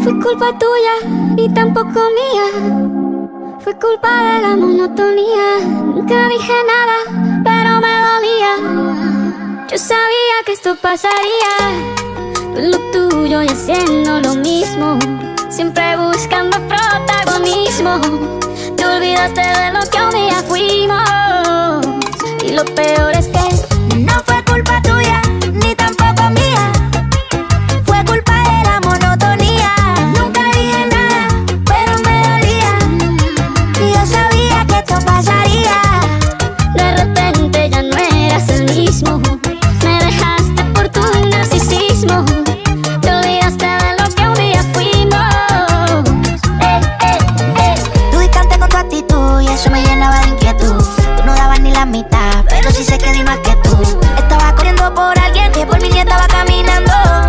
fue culpa tuya y tampoco mía. Fue culpa de la monotonía. Nunca dije nada, pero me dolía. Yo sabía que esto pasaría. Tú en lo tuyo y haciendo lo mismo, siempre buscando protagonismo. Te olvidaste de lo que un día fuimos. Y lo peor es que no fue culpa tuya, ni tampoco mía. Fue culpa de la monotonía. Nunca dije nada, pero me dolía. Y yo sabía que esto pasaría. de repente ya no eras el mismo. Me dejaste por tu narcisismo. Te olvidaste de lo que un día fuimos. Tú distante con tu actitud y eso me llenaba de inquietud. Tú no dabas ni la mitad, pero sí sé que di más que tú. Estaba corriendo por alguien que por mí ya estaba caminando.